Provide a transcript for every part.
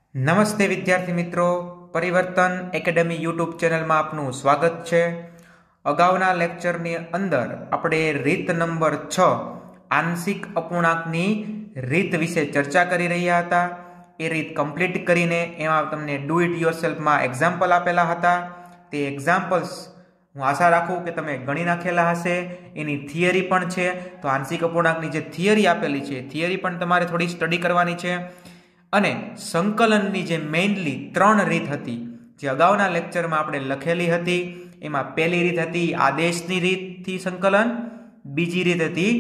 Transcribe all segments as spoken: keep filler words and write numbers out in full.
નમસ્તે વિદ્યાર્થી મિત્રો, પરિવર્તન એકેડમી યુટ્યુબ ચેનલમાં આપનું સ્વાગત છે। અગાઉના લેક્ચરની અંદર આપણે રીત નંબર છ આંશિક અપૂર્ણાંકની રીત વિશે ચર્ચા કરી રહ્યા હતા। એ રીત કમ્પ્લીટ કરીને એમાં તમને ડુ ઇટ યોરસેલ્ફમાં એક્ઝામ્પલ આપેલા હતા। તે એક્ઝામ્પલ્સ હું આશા રાખું કે તમે ગણી નાખેલા હશે। એની થિયરી પણ છે, તો આંશિક અપૂર્ણાંકની જે થિયરી આપેલી છે થિયરી પણ તમારે થોડી સ્ટડી કરવાની છે। અને સંકલનની જે મેઇનલી ત્રણ રીત હતી જે અગાઉના લેક્ચરમાં આપણે લખેલી હતી, એમાં પહેલી રીત હતી આદેશની રીતથી સંકલન, બીજી રીત હતી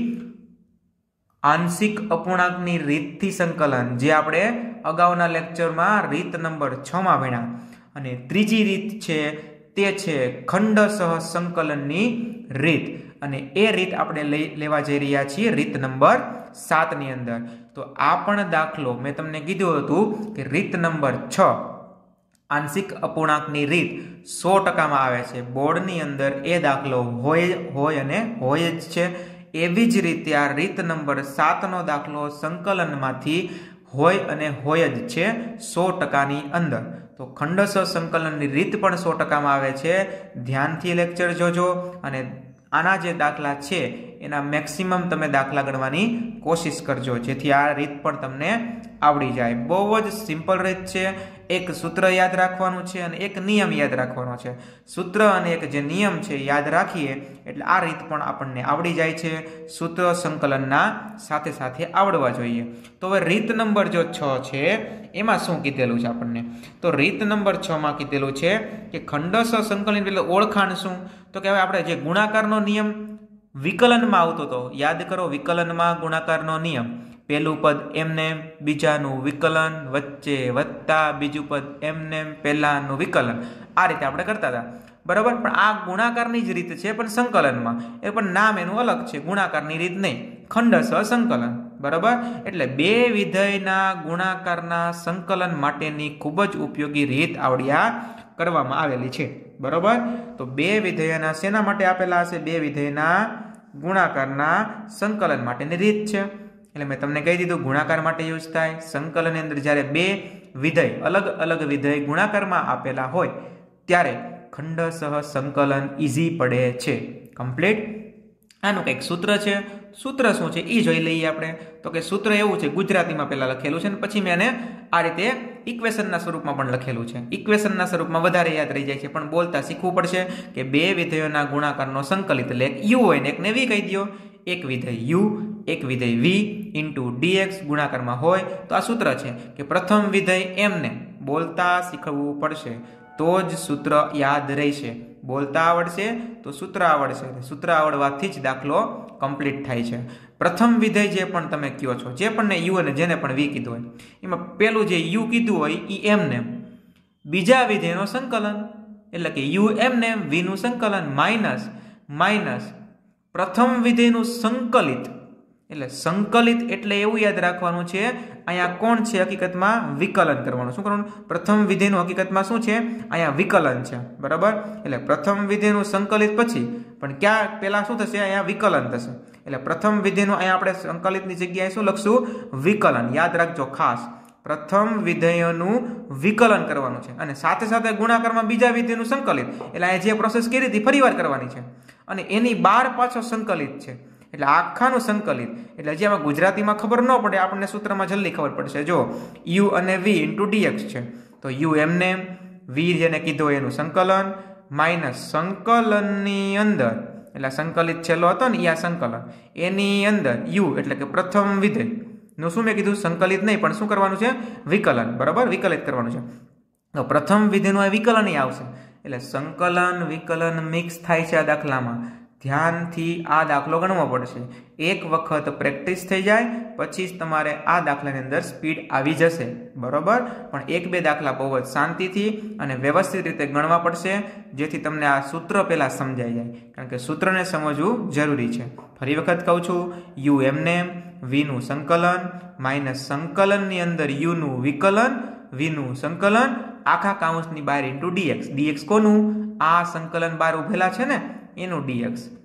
આંશિક અપૂર્ણાંકની રીતથી સંકલન જે આપણે અગાઉના લેક્ચરમાં રીત નંબર છ માં ભણ્યા, અને ત્રીજી રીત છે તે છે ખંડસહ સંકલનની રીત, અને એ રીત આપણે લઈ લેવા જઈ રહ્યા છીએ રીત નંબર સાત ની અંદર। તો આ પણ દાખલો મેં તમને કીધું હતું કે રીત નંબર છ આંશિક અપૂર્ણાંકની રીત સો ટકામાં આવે છે। બોર્ડની અંદર એ દાખલો હોય હોય અને હોય જ છે। એવી જ રીતે આ રીત નંબર સાત નો દાખલો સંકલનમાંથી હોય અને હોય જ છે સો ટકાની અંદર। તો ખંડસહ સંકલનની રીત પણ સો ટકામાં આવે છે। ધ્યાનથી લેક્ચર જોજો અને આના જે દાખલા છે એના મેક્સિમમ તમે દાખલા ગણવાની કોશિશ કરજો જેથી આ રીત પણ તમને આવડી જાય। બહુ જ સિમ્પલ રીત છે। એક સૂત્ર યાદ રાખવાનું છે અને એક નિયમ યાદ રાખવાનો છે। સૂત્ર અને એક જે નિયમ છે યાદ રાખીએ એટલે આ રીત પણ આપણને આવડી જાય છે। સૂત્ર સંકલનના સાથે સાથે આવડવા જોઈએ। તો હવે રીત નંબર જો છ છે એમાં શું કીધેલું છે આપણને, તો રીત નંબર છ માં કીધેલું છે કે ખંડસહ સંકલન એટલે ઓળખાણ શું, તો કે હવે આપણે જે ગુણાકારનો નિયમ વિકલનમાં આવતો હતો, યાદ કરો વિકલનમાં ગુણાકારનો નિયમ, પહેલું પદ એમને બીજાનું વિકલન વચ્ચે વત્તા બીજું પદ એમને પહેલાનું વિકલન, આ રીતે આપણે કરતા હતા, બરાબર। પણ આ ગુણાકારની જ રીત છે પણ સંકલનમાં, એ પણ નામ એનું અલગ છે, ગુણાકારની રીત નહીં, ખંડસહ સંકલન, બરાબર। એટલે બે વિધેયના ગુણાકારના સંકલન માટેની ખૂબ જ ઉપયોગી રીત આવડ્યા કરવામાં આવેલી છે, બરાબર। તો બે વિધેયના શેના માટે આપેલા હશે, બે વિધેયના ગુણાકારના સંકલન માટેની રીત છે। એટલે મેં તમને કહી દીધું ગુણાકાર માટે યુઝ થાય, સંકલનની અંદર જ્યારે બે વિધેય અલગ અલગ વિધેય ગુણાકારમાં આપેલા હોય ત્યારે ખંડસહ સંકલન ઈઝી પડે છે, કમ્પ્લીટ। આનું કંઈક સૂત્ર છે, સૂત્ર શું છે એ જોઈ લઈએ આપણે। તો કે સૂત્ર એવું છે, ગુજરાતીમાં પહેલા લખેલું છે અને પછી મેં એને આ રીતે ઇક્વેશનના સ્વરૂપમાં પણ લખેલું છે। ઇક્વેશનના સ્વરૂપમાં વધારે યાદ રહી જાય છે પણ બોલતા શીખવું પડશે કે બે વિધેયોના ગુણાકારનો સંકલિત એટલે યુ હોય ને એકને વી કહી દો, એક વિધેય યુ એક વિધેય વી ઇન્ટુ ડીએક્સ ગુણાકારમાં હોય તો આ સૂત્ર છે કે પ્રથમ વિધેય એમને બોલતા શીખવવું પડશે તો જ સૂત્ર યાદ રહેશે, બોલતા આવડશે તો સૂત્ર આવડશે, સૂત્ર આવડવાથી જ દાખલો કમ્પ્લીટ થાય છે। પ્રથમ વિધેય જે પણ તમે કહો છો, જે પણ યુ અને જેને પણ વી કીધું હોય, એમાં પેલું જે યુ કીધું હોય એ એમને, બીજા વિધેયનો સંકલન એટલે કે યુ એમને વી નું સંકલન માઇનસ માઇનસ પ્રથમ વિધેયનું સંકલિત, એટલે સંકલિત એટલે એવું યાદ રાખવાનું છે અહીંયા કોણ છે હકીકતમાં વિકલન કરવાનું, શું કરવાનું, પ્રથમ વિધેયનું હકીકતમાં શું છે અહીંયા વિકલન છે, બરાબર। એટલે પ્રથમ વિધેયનું સંકલિત પછી પણ ક્યાં પહેલા શું થશે, અહીંયા વિકલન થશે, એટલે પ્રથમ વિધેયનું અહીંયા આપણે સંકલિતની જગ્યાએ શું લખશું, વિકલન, યાદ રાખજો ખાસ, પ્રથમ વિધેયનું વિકલન કરવાનું છે અને સાથે સાથે ગુણાકારમાં બીજા વિધેયનું સંકલિત, એટલે અહીંયા જે પ્રોસેસ કરી હતી ફરીવાર કરવાની છે અને એની બાર પાછો સંકલિત છે, એટલે આખાનું સંકલિત, એટલે હજી આમાં ગુજરાતીમાં ખબર ન પડે, આપણને સૂત્રમાં જલ્દી ખબર પડશે। જો યુ અને વી ઇન્ટુ ડીએક્સ છે તો યુ એમને વી જેને કીધું એનું સંકલન માઇનસ સંકલનની અંદર, એટલે સંકલિત છેલ્લો હતો ને આ સંકલન એની અંદર યુ એટલે કે પ્રથમ વિધેય નું શું મેં કીધું સંકલિત નહીં પણ શું કરવાનું છે વિકલન, બરાબર, વિકલિત કરવાનું છે। તો પ્રથમ વિધેયનું આ વિકલન આવશે એટલે સંકલન વિકલન મિક્સ થાય છે આ દાખલામાં, ધ્યાનથી આ દાખલો ગણવો પડશે। એક વખત પ્રેક્ટિસ થઈ જાય પછી જ તમારે આ દાખલાની અંદર સ્પીડ આવી જશે, બરોબર। પણ એક બે દાખલા બહુ જ શાંતિથી અને વ્યવસ્થિત રીતે ગણવા પડશે જેથી તમને આ સૂત્ર પહેલા સમજાઈ જાય, કારણ કે સૂત્રને સમજવું જરૂરી છે। ફરી વખત કહું છું, યુ એમને વી નું સંકલન માઇનસ સંકલનની અંદર યુ નું વિકલન વી નું સંકલન આખા કાઉન્સની બહાર ઇન્ટુ ડીએક્સ, ડીએક્સ કોનું, આ સંકલન બાર ઉભેલા છે ને એનું ડીએક્સ,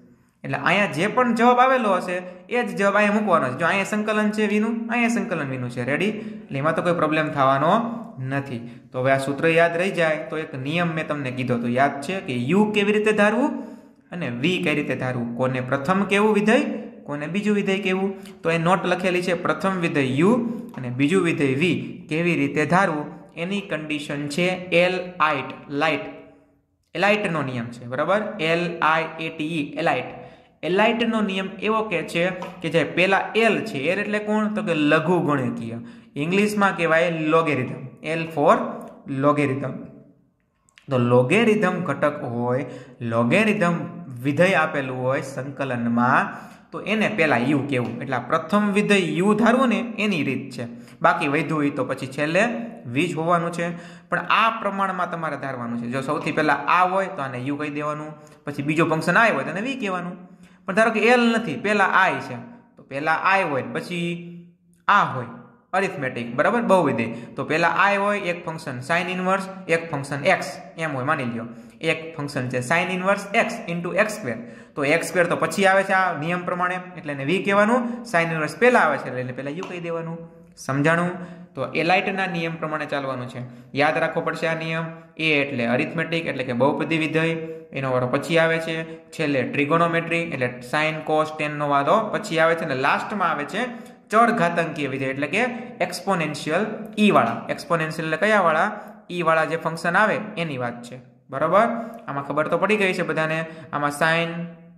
એટલે અહીંયા જે પણ જવાબ આવેલો હશે એ જ જવાબ અહીંયા મૂકવાનો છે. જો અહીંયા સંકલન છે વીનું, અહીંયા સંકલન વીનું છે. રેડી? એટલે એમાં તો કોઈ પ્રોબ્લેમ થવાનો નથી. તો હવે આ સૂત્ર યાદ રહી જાય તો એક નિયમ મેં તમને કીધો તો યાદ છે કે યુ કેવી રીતે ધારવું અને વી કઈ રીતે ધારવું. કોને પ્રથમ કેવું વિધેય, કોને બીજું વિધેય કેવું. તો એ નોટ લખેલી છે, પ્રથમ વિધેય યુ અને બીજું વિધેય વી કેવી રીતે ધારવું એની કન્ડિશન છે એલ આઈટ લાઇટ એલાઇટનો નિયમ છે. બરાબર? L I A T E ILATE એલાઇટનો નિયમ એવો કે છે કે જે પેલા એલ છે, એલ એટલે કોણ તો કે લઘુ ગણિતીય, ઇંગ્લિશમાં કહેવાય લોગેરિધમ. L for logarithm. તો લોગેરિધમ ઘટક હોય, લોગેરિધમ વિધેય આપેલું હોય સંકલનમાં તો એને પેલા યુ કેવું. એટલે પ્રથમ વિધેય યુ ધારવું ને એની રીત છે. બાકી વધ્યું હોય તો પછી છેલ્લે વી જ હોવાનું છે. પણ આ પ્રમાણમાં તમારે ધારવાનું છે. જો સૌથી પહેલા આ હોય તો આને યુ કહી દેવાનું, પછી બીજો ફંક્શન આય હોય તો એને વી કહેવાનું. પણ ધારો કે એલ નથી, પહેલા આય છે તો પહેલા આય હોય પછી આ હોય અરિથમેટિક. બરાબર? બહુવિધેય. તો પહેલા આય હોય એક ફંક્શન સાઇન ઇનવર્સ, એક ફંક્શન એક્સ એમ હોય. માની લ્યો એક ફંક્શન છે sine inverse x into x square. તો એક્સ સ્ક્વેર તો પછી આવે છે આ નિયમ પ્રમાણે, એટલે એને વી કહેવાનું. સાઇન ઇનવર્સ પહેલા આવે છે એટલે એને પહેલા યુ કહી દેવાનું. સમજાણું? તો એલાઇટના નિયમ પ્રમાણે ચાલવાનું છે. યાદ રાખવો પડશે આ નિયમ. એ એટલે અરિથમેટિક એટલે કે બહુપદી વિધેય, એનો વારો પછી આવે છે. છેલ્લે ટ્રિગોનોમેટ્રી એટલે સાઇન કોસ ટેન નો વારો પછી આવે છે. અને લાસ્ટમાં આવે છે ચર ઘાતાંકીય વિધેય એટલે કે એક્સપોનેન્શિયલ ઈ વાળા. એક્સપોનેન્શિયલ એટલે કયા વાળા? ઈ વાળા જે ફંક્શન આવે એની વાત છે. બરાબર? આમાં ખબર તો પડી ગઈ છે બધાને. આમાં સાઇન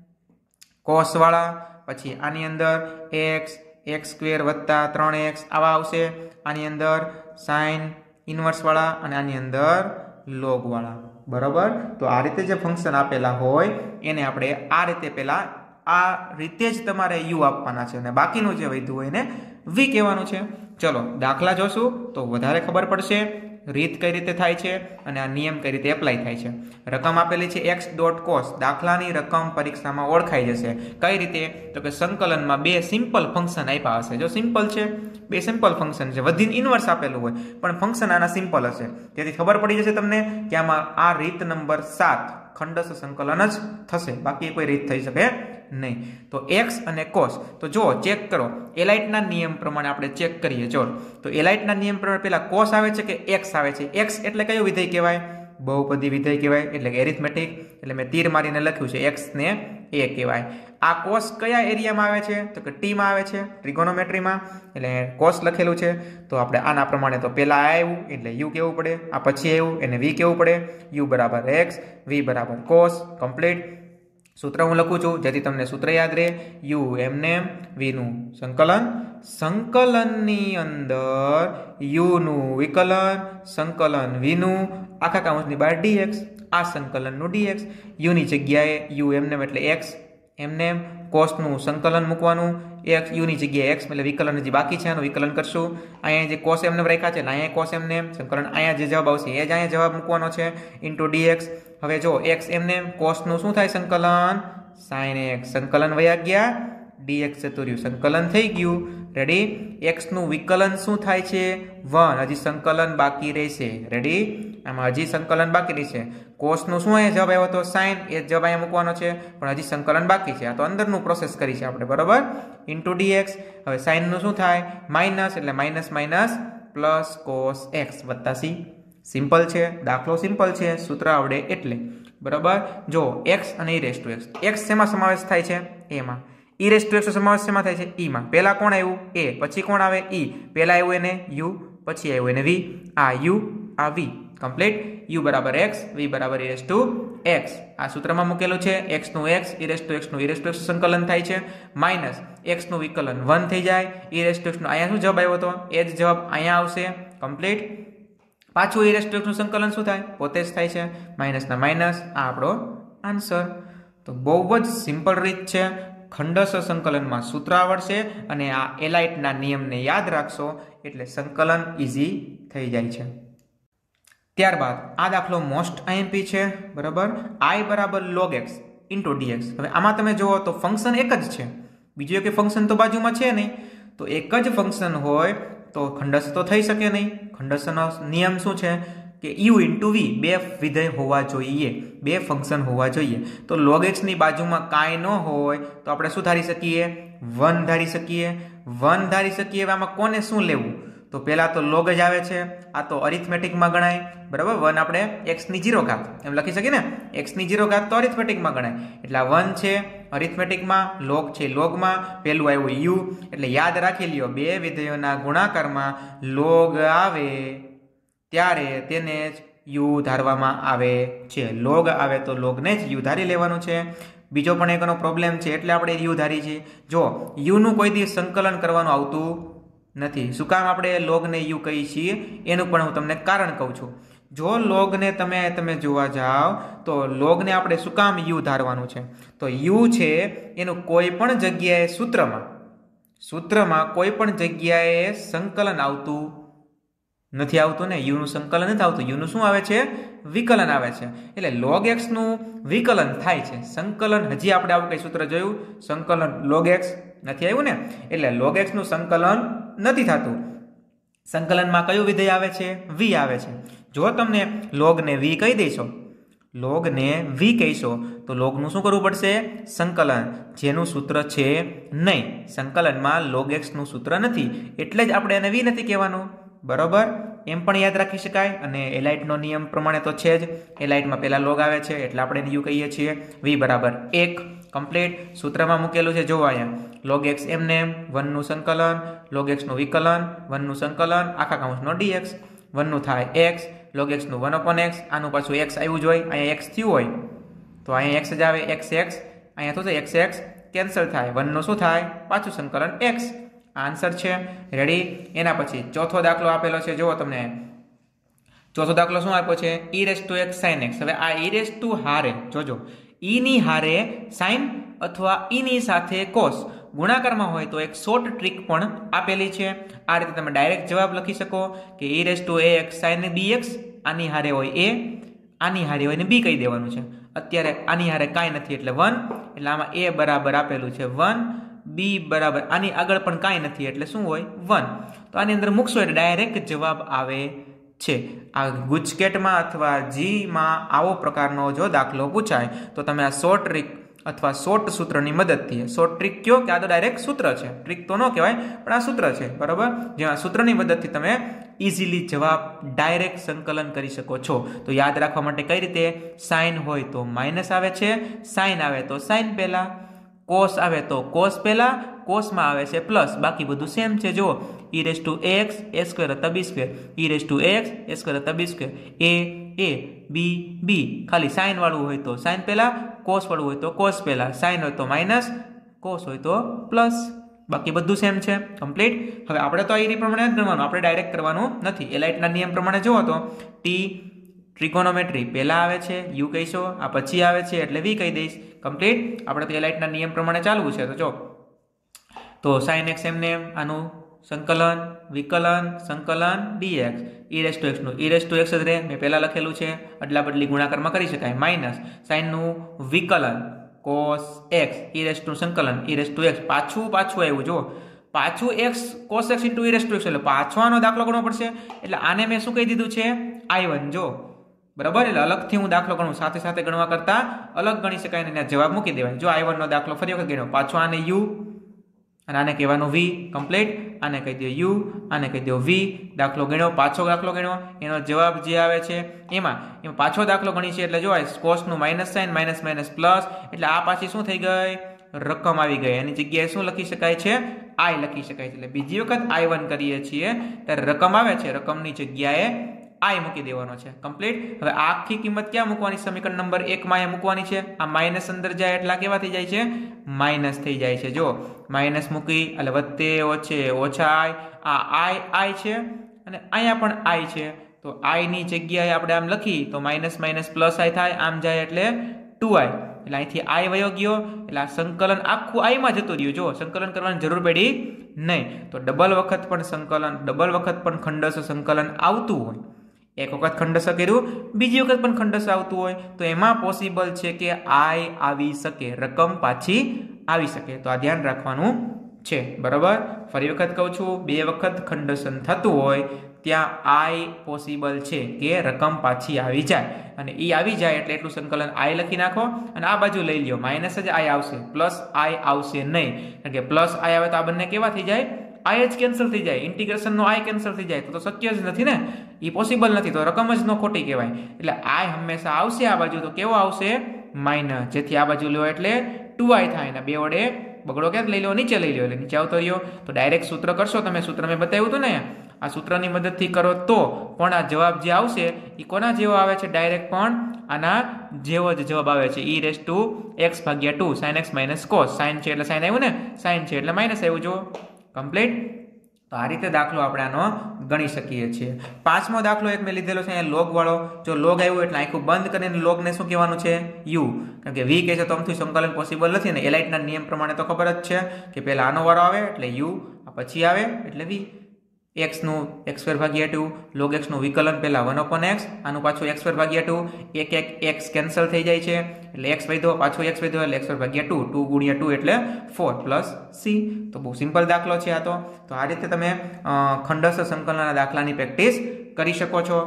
કોસ વાળા, પછી આની અંદર એક્સ એક્સ સ્ક્વેર વત્તા ત્રણ એક્સ આવા આવશે. આની અંદર સાઇન ઇનવર્સ વાળા અને આની અંદર લોગ વાળા. બરાબર? તો આ રીતે જે ફંક્શન આપેલા હોય એને આપણે આ રીતે પેલા આ રીતે જ તમારે યુ આપવાના છે અને બાકીનું જે વધ્યું હોય એને વી કહેવાનું છે. ચલો દાખલા જોશું તો વધારે ખબર પડશે રીત કઈ રીતે થાય છે અને આ નિયમ કઈ રીતે એપ્લાય થાય છે. રકમ આપેલી છે એક્સ ડોટ કોસ. દાખલાની રકમ પરીક્ષામાં ઓળખાઈ જશે. કઈ રીતે? તો કે સંકલનમાં બે સિમ્પલ ફંક્શન આપ્યા હશે. જો સિમ્પલ છે, બે સિમ્પલ ફંક્શન છે, વધીને ઇન્વર્સ આપેલું હોય પણ ફંક્શન આના સિમ્પલ હશે. તેથી ખબર પડી જશે તમને કે આમાં આ રીત નંબર સાત ખંડસ સંકલન જ થશે, બાકી કોઈ રીત થઈ શકે નહીં. તો એક્સ અને કોસ તો જો ચેક કરો, એલાઇટના નિયમ પ્રમાણે આપણે ચેક કરીએ. જો તો એલાઇટના નિયમ પ્રમાણે પેલા કોસ આવે છે કે એક્સ આવે છે. એક્સ એટલે કયું વિધેય કહેવાય? બહુપદી વિધેય કહેવાય, એટલે કે એરિથમેટિક. એટલે મેં તીર મારીને લખ્યું છે એક્સ ને એ કહેવાય. આ કોસ કયા એરિયામાં આવે છે? તો કે ટીમાં આવે છે, ટ્રિગોનોમેટ્રીમાં. એટલે કોસ લખેલું છે. તો આપણે આના પ્રમાણે તો પહેલા આ આવ્યું એટલે યુ કેવું પડે, આ પછી આવ્યું એને વી કેવું પડે. યુ બરાબર એક્સ, વી બરાબર કોસ. કમ્પ્લીટ. સૂત્ર હું લખું છું જેથી તમને સૂત્ર યાદ રહે. યુ એમને વીનું સંકલન, સંકલનની અંદર યુનું વિકલન, સંકલન વીનું આખા કાઉન્સની બહાર ડીએક્સ, આ સંકલનનું ડીએક્સ. યુની જગ્યાએ યુ એમને એટલે એક્સ એમને, કોસનું સંકલન મૂકવાનું, એક્સ યુની જગ્યાએ એક્સ એટલે વિકલન જે બાકી છે એનું વિકલન કરશું. અહીંયા જે કોસ એમને રાખ્યા છે એટલે અહીંયા કોસ એમને સંકલન, અહીંયા જે જવાબ આવશે એ જ અહીંયા જવાબ મૂકવાનો છે ઇન્ટુ ડીએક્સ. હવે જો એક્સ એમને કોસનું શું થાય સંકલન? Sine x. સંકલન વયા ગયા, ડીએક્સ જતું રહ્યું, સંકલન થઈ ગયું. રેડી? એક્સનું વિકલન શું થાય છે? વન. હજી સંકલન બાકી રહેશે. રેડી? આમાં હજી સંકલન બાકી રહેશે. કોસનું શું અહીંયા જવાબ આવ્યો હતો? સાઇન. એ જવાબ અહીંયા મૂકવાનો છે પણ હજી સંકલન બાકી છે. આ તો અંદરનું પ્રોસેસ કરી છે આપણે. બરાબર? Into dx. હવે સાઇનનું શું થાય? માઇનસ એટલે minus minus plus cos x વત્તા સી. સિમ્પલ છે, દાખલો સિમ્પલ છે, સૂત્ર આવડે એટલે. બરાબર? જો એક્સ અને e raise to x. X શેમાં સમાવેશ થાય છે? એમાં. ઈ રેસ ટુ એક્સ સમાવેશ શેમાં થાય છે? ઈ માં. પહેલા કોણ આવ્યું? એ. પછી કોણ આવે? ઈ. પહેલા આવ્યું એને યુ, પછી આવ્યું એને વી. આ યુ, આ વી. કમ્પ્લીટ. યુ બરાબર એક્સ, વી બરાબર ઈ રેસ ટુ એક્સ. આ સૂત્રમાં મૂકેલું છે એક્સ નું x, e raise to x નું ઈ રેસ ટુ એક્સ સંકલન થાય છે. માઇનસ એક્સ નું વિકલન વન થઈ જાય. ઈ રેસ ટુ એક્સ નું અહીંયા શું જવાબ આવ્યો હતો? એ જ જવાબ અહીંયા આવશે. કમ્પ્લીટ. પાછું ઈ રેસ ટુ એક્સ નું સંકલન શું થાય? પોતે જ થાય છે. માઇનસ ના માઇનસ. આ આપણો આન્સર. તો બહુ જ સિમ્પલ રીત છે. ખંડસ સંકલનમાં સૂત્ર આવડશે અને આ એલાઇટના નિયમને યાદ રાખશો એટલે સંકલન ઈઝી થઈ જાય છે. ત્યારબાદ આ દાખલો મોસ્ટ આઈએમપી છે. બરાબર? આઈ બરાબર લોગ એક્સ ઇન્ટુ ડીએક્સ. હવે આમાં તમે જુઓ તો ફંક્શન એક જ છે, બીજું એક ફંક્શન તો બાજુમાં છે નહીં. તો એક જ ફંક્શન હોય તો ખંડસ તો થઈ શકે નહીં. ખંડસનો નિયમ શું છે? કે યુ ઇન્ટુ વી બે વિધેય હોવા જોઈએ, બે ફંક્શન હોવા જોઈએ. તો log x ની બાજુમાં કાંઈ ન હોય તો આપણે શું ધારી શકીએ? વન ધારી શકીએ. વન ધારી શકીએ. આમાં કોને શું લેવું? તો પહેલાં તો log જ આવે છે, આ તો અરિથમેટિકમાં ગણાય, બરાબર. વન આપણે એક્સની જીરો ઘાત એમ લખી શકીએ ને, એક્સની જીરો ઘાત તો અરિથમેટિકમાં ગણાય, એટલે આ વન છે અરિથમેટિકમાં, log છે લોગમાં, પહેલું આવ્યું યુ, એટલે યાદ રાખી લ્યો બે વિધેયોના ગુણાકારમાં log આવે ત્યારે તેને જ યુ ધારવામાં આવે છે. log આવે તો લોગને જ યુ ધારી લેવાનું છે. બીજો પણ એકનો પ્રોબ્લેમ છે એટલે આપણે યુ ધારી છે. જો યુનું કોઈ દિવસ સંકલન કરવાનું આવતું નથી. શું કામ આપણે લોગને યુ કહીએ છીએ એનું પણ હું તમને કારણ કહું છું. જો લોગને તમે તમે જોવા જાઓ તો લોગને આપણે શું કામ યુ ધારવાનું છે? તો યુ છે એનું કોઈ પણ જગ્યાએ સૂત્રમાં સૂત્રમાં કોઈ પણ જગ્યાએ સંકલન આવતું નથી આવતું ને, યુનું સંકલન નથી આવતું. યુનું શું આવે છે? વિકલન આવે છે. એટલે log x નું વિકલન થાય છે. સંકલન હજી આપણે આવું કઈ સૂત્ર જોયું? સંકલન log x નથી આવ્યું ને, એટલે log x નું સંકલન નથી થતું. સંકલનમાં કયું વિધેય આવે છે? v આવે છે. જો તમને log ને v કહી દઈશો, log ને v કહીશો તો log નું શું કરવું પડશે? સંકલન, જેનું સૂત્ર છે નહીં. સંકલનમાં log x નું સૂત્ર નથી એટલે જ આપણે એને v નથી કહેવાનું, બરોબર. એમ પણ યાદ રાખી શકાય. અને એલાઇટનો નિયમ પ્રમાણે તો છે જ, એલાઇટમાં પહેલા log આવે છે એટલે આપણે યુ કહીએ છીએ. v બરાબર એક કમ્પ્લીટ સૂત્રમાં મૂકેલું છે. જોવો અહીંયા log x એમને વનનું સંકલન, log x નું વિકલન, વનનું સંકલન, આખા કાઉન્સનો dx, વનનું થાય x, log x નું વન અપોન x, આનું પાછું x આવ્યું જ હોય, અહીંયા x થયું હોય તો અહીંયા x જ આવે, x x, અહીંયા શું થાય? x x કેન્સલ થાય, વનનું શું થાય? પાછું સંકલન x. આન્સર છે. રેડી. એના પછી ચોથો દાખલો આપેલો છે, જુઓ તમને ચોથો દાખલો શું આપ્યો છે? e raise to x sin x. હવે આ e રેસ ટુ હારે જોજો, e ની હારે sin અથવા e ની સાથે cos ગુણાકારમાં હોય તો એક શોર્ટ ટ્રીક પણ આપેલી છે. આ રીતે તમે ડાયરેક્ટ જવાબ લખી શકો કે e raise to ax sin bx, આની હારે હોય a, આની હારે હોય ને b કહી દેવાનું છે. અત્યારે આની હારે કાંઈ નથી એટલે વન, એટલે આમાં a બરાબર આપેલું છે વન, બી બરાબર આની આગળ પણ કાંઈ નથી એટલે શું હોય? વન. તો આની અંદર મૂકશો એટલે ડાયરેક્ટ જવાબ આવે છે. આ ગુજકેટમાં અથવા જીમાં આવો પ્રકારનો જો દાખલો પૂછાય તો તમે આ શોર્ટ ટ્રીક અથવા શોર્ટ સૂત્રની મદદથી, શોર્ટ ટ્રીક કયો કે આ તો ડાયરેક્ટ સૂત્ર છે, ટ્રીક તો ન કહેવાય પણ આ સૂત્ર છે, બરાબર. જેમાં સૂત્રની મદદથી તમે ઇઝીલી જવાબ ડાયરેક્ટ સંકલન કરી શકો છો. તો યાદ રાખવા માટે કઈ રીતે? સાઇન હોય તો માઇનસ આવે છે, સાઇન આવે તો સાઇન પહેલા, કોસ આવે તો કોસ પહેલા, કોસમાં આવે છે પ્લસ, બાકી બધું સેમ છે. જુઓ e raise to ax a square વત્તા b square, e raise to ax a square વત્તા b square, a a b b, ખાલી સાઇન વાળું હોય તો સાઇન પહેલા, કોસ વાળું હોય તો કોસ પહેલા, સાઇન હોય તો માઇનસ, કોસ હોય તો પ્લસ, બાકી બધું સેમ છે. કમ્પ્લીટ. હવે આપણે તો આ પ્રમાણે જ ગણવાનું, આપણે ડાયરેક્ટ કરવાનું નથી. એલાઇટના નિયમ પ્રમાણે જુઓ તો ટી ટ્રિકોનોમેટ્રી પહેલા આવે છે, યુ કહીશો, આ પછી આવે છે એટલે વી કહી દઈશ. કમ્પ્લીટ. આપણે તો એલાઇટના નિયમ પ્રમાણે ચાલવું છે. તો જો તો સાઇન એક્સ એમને આનું સંકલન, વિકલન, સંકલન dx, e raise to x નું e રેસ ટુ x જ રહે, મેં પહેલા લખેલું છે, અદલા બદલી ગુણાકારમાં કરી શકાય. માઇનસ સાઇનનું વિકલન cos x, e raise to સંકલન e રેસ ટુ x, પાછું પાછું આવ્યું જો પાછું x cos x into e raise to x, એટલે પાછો આનો દાખલો ગણવો પડશે. એટલે આને મેં શું કહી દીધું છે? I one. જો બરાબર, એટલે અલગથી હું દાખલો ગણું, સાથે સાથે ગણવા કરતા અલગ ગણી શકાય ને જવાબ મૂકી દેવાય. જો આઈ વન નો દાખલો ફરી વખત ગણ્યો, પાછો આને u અને આને કહેવાનું v. કમ્પ્લીટ. આને કહી દો u, આને કહી દો v. દાખલો ગણ્યો, પાછો દાખલો ગણ્યો, એનો જવાબ જે આવે છે એમાં એમાં પાછો દાખલો ગણી છે એટલે જો કોસનું minus sine, minus minus plus, એટલે આ પાછી શું થઈ ગઈ? રકમ આવી ગઈ. એની જગ્યાએ શું લખી શકાય છે? આઈ લખી શકાય છે. એટલે બીજી વખત આઈ વન કરીએ છીએ ત્યારે રકમ આવે છે, રકમની જગ્યાએ આઈ મૂકી દેવાનો છે. કમ્પ્લીટ. હવે આખી કિંમત ક્યાં મૂકવાની? સમીકરણ નંબર એક માં એ મૂકવાની છે. આ માઇનસ અંદર જાય એટલે કેવા થઈ જાય છે? માઇનસ થઈ જાય છે. જો માઇનસ મૂકી એટલે વત્તે ઓછે ઓછા આઈ, આ આઈ આઈ છે અને અહીંયા પણ આઈ છે. તો આઈ ની જગ્યાએ આપણે આમ લખી તો માઇનસ માઇનસ પ્લસ આઈ થાય, આમ જાય એટલે ટુ આઈ, એટલે અહીંથી આઈ વયો ગયો, એટલે આ સંકલન આખું આઈમાં જતું રહ્યું. જો સંકલન કરવાની જરૂર પડી નહીં. તો ડબલ વખત પણ સંકલન, ડબલ વખત પણ ખંડસ સંકલન આવતું હોય, એક વખત ખંડસ કર્યું, બીજી વખત પણ ખંડસ આવતું હોય તો એમાં પોસિબલ છે કે આઈ આવી શકે, રકમ પાછી આવી શકે. તો આ ધ્યાન રાખવાનું છે, બરાબર. ફરી વખત કહું છું, બે વખત ખંડસન થતું હોય ત્યાં આઈ પોસિબલ છે કે રકમ પાછી આવી જાય, અને એ આવી જાય એટલે એટલું સંકલન આઈ લખી નાખો અને આ બાજુ લઈ લ્યો, માઇનસ જ આઈ આવશે, પ્લસ આઈ આવશે નહીં, કારણ કે પ્લસ આઈ આવે તો આ બંને કેવા થઈ જાય, આઈ જ કેન્સલ થઈ જાય, ઇન્ટિગ્રેશનનો આઈ કેન્સલ થઈ જાય, તો તો શક્ય જ નથી ને, એ પોસિબલ નથી, તો રકમ જ ન ખોટી કહેવાય. એટલે આઈ હંમેશા આવશે આ બાજુ, તો કેવો આવશે, માઇનસ, જેથી આ બાજુ લો એટલે ટુ આઈ થાય, ને બે વડે બગડો ક્યાંક લઈ લો, નીચે લઈ લો, એટલે નીચે આવતો રહ્યો. તો ડાયરેક્ટ સૂત્ર કરશો તમે, સૂત્ર મેં બતાવ્યું હતું ને, આ સૂત્રની મદદથી કરો તો પણ આ જવાબ જે આવશે એ કોના જેવો આવે છે, ડાયરેક્ટ પણ આના જેવો જ જવાબ આવે છે, ઈ રેસ ટુ એક્સ ભાગ્યા two sine x minus cos, sine છે એટલે સાઇન આવ્યું ને, સાઇન છે એટલે માઇનસ આવ્યું, જો કમ્પ્લીટ. તો આ રીતે દાખલો આપણે આનો ગણી શકીએ છીએ. પાંચમો દાખલો એક મેં લીધેલો છે અહીંયા લોગ વાળો. જો લોગ આવ્યું એટલે આખું બંધ કરીને લોગને શું કહેવાનું છે, યુ, કારણ કે વી કહે છે તો આમથી સંકલન પોસિબલ નથી ને, એલાઇટના નિયમ પ્રમાણે તો ખબર જ છે કે પહેલા આનો વારો આવે એટલે યુ, પછી આવે એટલે વી. એક્સનું એક્સ સ્ક્વેર ભાગ્યા ટુ, લોગ એક્સનું વિકલન પહેલા વન અપોન એક્સ, આનું પાછું એક્સ સ્ક્વેર ભાગ્યા ટુ, એક એક એક્સ કેન્સલ થઈ જાય છે એટલે એક્સ વધ્યો, પાછું એક્સ વધ્યો એટલે એક્સ સ્ક્વેર ભાગ્યા ટુ, ટુ ગુણ્યા ટુ એટલે ફોર પ્લસ સી. તો બહુ સિમ્પલ દાખલો છે આ તો. તો આ રીતે તમે ખંડસ્થ સંકલનના દાખલાની પ્રેક્ટિસ કરી શકો છો.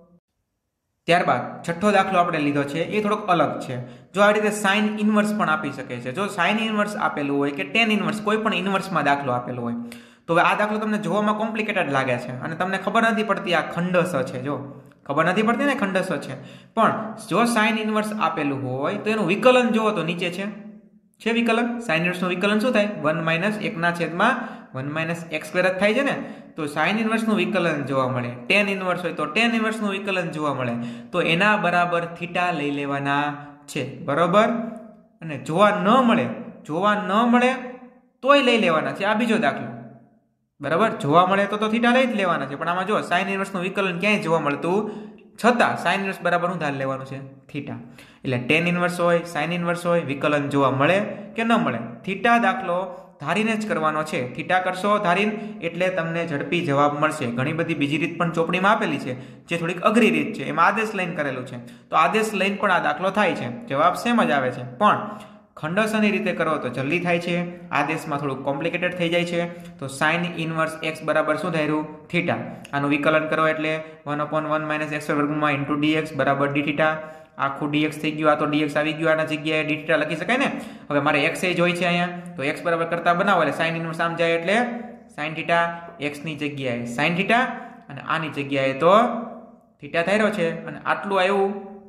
ત્યારબાદ છઠ્ઠો દાખલો આપણે લીધો છે એ થોડોક અલગ છે. જો આ રીતે સાઇન ઇનવર્સ પણ આપી શકે છે, જો સાઇન ઇનવર્સ આપેલું હોય કે ટેન ઇનવર્સ, કોઈ પણ ઇનવર્સમાં દાખલો આપેલો હોય, તો હવે આ દાખલો તમને જોવામાં કોમ્પ્લિકેટેડ લાગે છે અને તમને ખબર નથી પડતી આ ખંડસ છે, જો ખબર નથી પડતી ને ખંડસ છે, પણ જો સાઇન ઇનવર્સ આપેલું હોય તો એનું વિકલન જોવો તો નીચે છે, છે વિકલન. સાઇન ઇનવર્સનું વિકલન શું થાય, વન માઇનસ એકના છેદમાં વન માઇનસ એક્સ સ્ક્વેર જ થાય છે ને. તો સાઇન ઇનવર્સનું વિકલન જોવા મળે, ટેન ઇનવર્સ હોય તો ટેન ઇનવર્સનું વિકલન જોવા મળે, તો એના બરાબર થીટા લઈ લેવાના છે, બરોબર. અને જોવા ન મળે, જોવા ન મળે તોય લઈ લેવાના છે, આ બીજો દાખલો, બરાબર. જોવા મળે તો તો થીટા લઈ જ લેવાના છે, પણ આમાં જો સાઇન ઇનવર્સનું વિકલન ક્યાંય જોવા મળતું છતાં સાઇન ઇનવર્સ બરાબર શું ધાર લેવાનું છે, થીટા. એટલે ટેન ઇનવર્સ હોય, સાઇન ઇનવર્સ હોય, વિકલન જોવા મળે કે ન મળે, થીટા દાખલો ધારીને જ કરવાનો છે. થીટા કરશો ધારીને એટલે તમને ઝડપી જવાબ મળશે. ઘણી બધી બીજી રીત પણ ચોપડીમાં આપેલી છે જે થોડીક અઘરી રીત છે, એમાં આદેશ લઈને કરેલું છે, તો આદેશ લઈને પણ આ દાખલો થાય છે, જવાબ સેમ જ આવે છે, પણ ખંડસની રીતે કરો તો જલ્દી થાય છે, આદેશમાં થોડું કોમ્પ્લિકેટેડ થઈ જાય છે. તો સાઇન ઇનવર્સ એક્સ બરાબર શું થાય, થીટા. આનું વિકલન કરો એટલે one upon one minus x વર્ગમાં ઇન્ટુ ડીએક્સ બરાબર ડી થીટા. આખું ડીએક્સ થઈ ગયું, આ તો ડીએક્સ આવી ગયું, આના જગ્યાએ ડી થીટા લખી શકાય ને. હવે મારે એક્સ એ જોઈ છે અહીંયા, તો એક્સ બરાબર કરતા બનાવો એટલે સાઇન ઇનવર્સ આમ જાય એટલે સાઇન થીટા, એક્સની જગ્યાએ સાઇન થીટા અને આની જગ્યાએ તો થીટા થઈ રહ્યો છે. અને આટલું આવ્યું,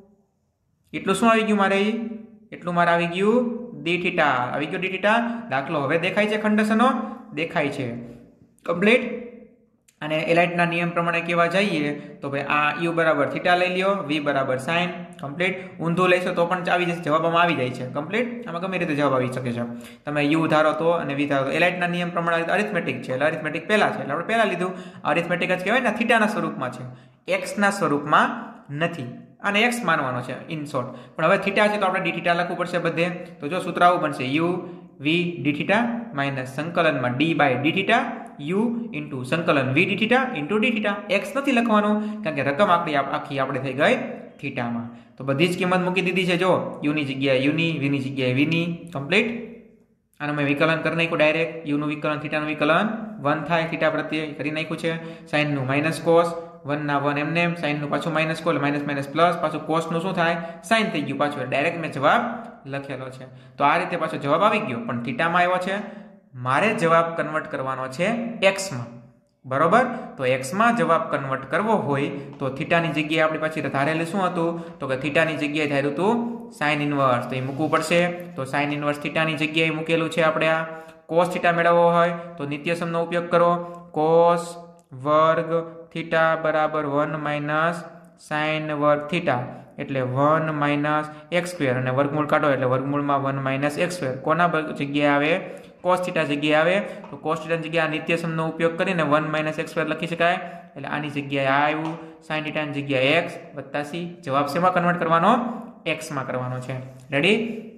એટલું શું આવી ગયું મારે, એટલું મારે આવી ગયું ડી થીટા, આવી ગયું ડી થીટા. દાખલો હવે દેખાય છે, ખંડસનો દેખાય છે, કમ્પ્લીટ. અને એલાઇટના નિયમ પ્રમાણે કેવા જઈએ તો ભાઈ આ યુ બરાબર થીટા લઈ લ્યો, વી બરાબર સાઇન, કમ્પ્લીટ. ઊંધું લઈશો તો પણ આવી જશે, જવાબમાં આવી જાય છે, કમ્પ્લીટ. આમાં ગમે રીતે જવાબ આવી શકે છે, તમે યુ ધારો તો અને વી ધારો તો. એલાઇટના નિયમ પ્રમાણે અરિથમેટિક છે એટલે અરિથમેટિક પહેલા છે એટલે આપણે પહેલા લીધું. અરિથમેટિક જ કહેવાય ને, થીટાના સ્વરૂપમાં છે, એક્સના સ્વરૂપમાં નથી, અને એક્સ માનવાનો છે ઇન શોર્ટ. પણ હવે થીટા છે તો આપણે ડી થીટા લખવું પડશે બધે. તો જો સૂત્ર આવું બનશે, u v d theta minus સંકલનમાં d by d theta u into સંકલન v d theta into d theta. X નથી લખવાનું કારણ કે રકમ આખી આખી આપણે થઈ ગઈ થીટામાં. તો બધી જ કિંમત મૂકી દીધી છે, જો યુની જગ્યાએ યુની, વીની જગ્યાએ વીની, કમ્પ્લીટ. આનું મેં વિકલન કરી નાખ્યું ડાયરેક્ટ, યુનું વિકલન થીટાનું વિકલન વન થાય, થીટા પ્રત્યે કરી નાખ્યું છે. સાઇનનું માઇનસ કોસ, વનના વન એમને એમ, સાઇનનું પાછું minus cos, minus minus plus, પાછું કોસનું શું થાય, સાઇન થઈ ગયું પાછું, ડાયરેક્ટ મેં જવાબ લખેલો છે. તો આ રીતે પાછો જવાબ આવી ગયો, પણ થીટામાં આવ્યો છે, મારે જવાબ કન્વર્ટ કરવાનો છે એક્સમાં, બરોબર. તો એક્સમાં જવાબ કન્વર્ટ કરવો હોય તો થીટાની જગ્યાએ આપણી પાછી ધારેલું શું હતું, તો કે થીટાની જગ્યાએ ધાર્યું હતું સાઇન ઇનવર્સ, તો એ મૂકવું પડશે. તો સાઇન ઇનવર્સ થીટાની જગ્યાએ મૂકેલું છે આપણે. આ કોસ થીટા મેળવવો હોય તો નિત્યસમનો ઉપયોગ કરો, કોસ વર્ગ થીટા બરાબર વન માઇનસ સાઇન વર્ગ થીટા, એટલે વન માઇનસ એક્સ સ્ક્વેર, અને વર્ગમૂળ કાઢો એટલે વર્ગમૂળમાં વન માઇનસ એક્સ સ્ક્વેર. કોના જગ્યાએ આવે, કોસ થીટા જગ્યાએ આવે. તો કોસ થીટાની જગ્યાએ નિત્યસમનો ઉપયોગ કરીને વન માઇનસ એક્સ સ્ક્વેર લખી શકાય, એટલે આની જગ્યાએ આ આવ્યું, સાઇન થીટાની જગ્યાએ એક્સ વત્તા સી. જવાબ શેમાં કન્વર્ટ કરવાનો, એક્સમાં કરવાનો છે. રેડી.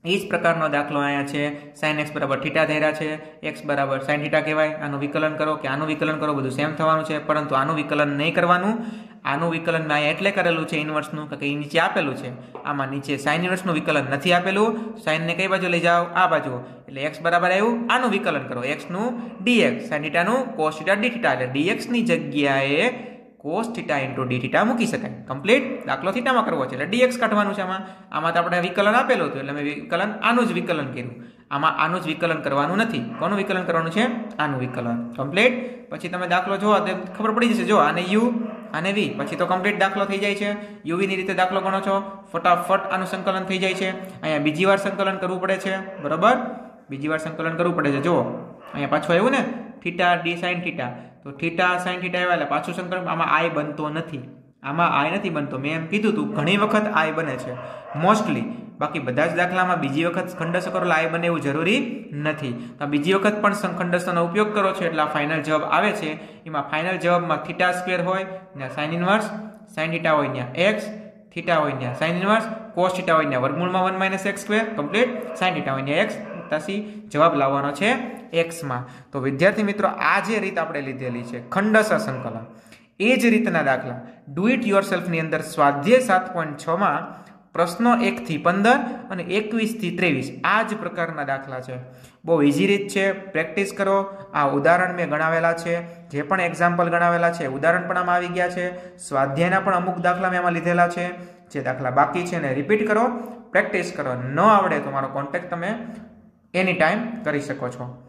એ જ પ્રકારનો દાખલો અહીંયા છે સાઇન એક્સ બરાબર થીટા ધૈર્યા છે, એક્સ બરાબર સાઇન થીટા કહેવાય. આનું વિકલન કરો કે આનું વિકલન કરો બધું સેમ થવાનું છે, પરંતુ આનું વિકલન નહીં કરવાનું. આનું વિકલન મેં અહીંયા એટલે કરેલું છે ઇન્વર્સનું કે એ નીચે આપેલું છે. આમાં નીચે સાઇન ઇન્વર્સનું વિકલન નથી આપેલું. સાઇનને કઈ બાજુ લઈ જાઓ? આ બાજુ. એટલે એક્સ બરાબર આવ્યું, આનું વિકલન કરો એક્સનું ડીએક્સ, સાઇન થીટાનું કોસ થીટા ડી થીટા. એટલે ડીએક્સની જગ્યાએ cos theta into d theta મૂકી શકાય. કમ્પ્લીટ દાખલો થીટામાં કરવો છે એટલે ડીએક્સ કાઢવાનું છે. આમાં આમાં તો આપણે વિકલન આપેલું હતું એટલે મેં વિકલન આનું જ વિકલન કર્યું. આમાં આનું જ વિકલન કરવાનું નથી. કોનું વિકલન કરવાનું છે? આનું વિકલન. કમ્પ્લીટ. પછી તમે દાખલો જોવો તો ખબર પડી જશે. જો આને યુ અને વી, પછી તો કમ્પ્લીટ દાખલો થઈ જાય છે. યુવીની રીતે દાખલો ગણો છો, ફટાફટ આનું સંકલન થઈ જાય છે. અહીંયા બીજી વાર સંકલન કરવું પડે છે, બરોબર? બીજી વાર સંકલન કરવું પડે છે. જુઓ અહીંયા પાછું આવ્યું ને થીટા ડી સાઇન થીટા, તો થીટા સાઇન થીટા આવ્યા એટલે પાછું સંકલન. આમાં આઈ બનતો નથી, આમાં આઈ નથી બનતો. મેં એમ કીધું હતું ઘણી વખત આઈ બને છે મોસ્ટલી, બાકી બધા જ દાખલામાં બીજી વખત ખંડસ્થ કરો એટલે આઈ બને એવું જરૂરી નથી. તો બીજી વખત પણ ખંડસ્થનો ઉપયોગ કરો છો એટલે આ ફાઇનલ જવાબ આવે છે. એમાં ફાઇનલ જવાબમાં થીટા સ્ક્વેર હોય ને સાઇન ઇનવર્સ, સાઇન થીટા હોય ત્યાં એક્સ, થીટા હોય ત્યાં સાઇન ઇનવર્સ, કોસ થીટા હોય ત્યાં વર્ગમૂળમાં one minus x square. Complete. Sine theta હોય ત્યાં એક્સ, તાસી જવાબ લાવવાનો છે એક્સમાં. તો વિદ્યાર્થી મિત્રો આ જે રીત આપણે લીધેલી છે ખંડસ્થ સંકલન, એ જ રીતના દાખલા ડુ ઇટ યોર સેલ્ફની અંદર સ્વાધ્યાય સાત પોઈન્ટ છ માં પ્રશ્નો એક થી પંદર અને એકવીસ થી ત્રેવીસ આ જ પ્રકારના દાખલા છે. બહુ ઇઝી રીત છે, પ્રેક્ટિસ કરો. આ ઉદાહરણ મેં ગણાવેલા છે, જે પણ એક્ઝામ્પલ ગણાવેલા છે ઉદાહરણ પણ આમાં આવી ગયા છે. સ્વાધ્યાયના પણ અમુક દાખલા મેં આમાં લીધેલા છે. જે દાખલા બાકી છે એને રિપીટ કરો, પ્રેક્ટિસ કરો. ન આવડે તો મારો કોન્ટેક્ટ તમે એની ટાઈમ કરી શકો છો.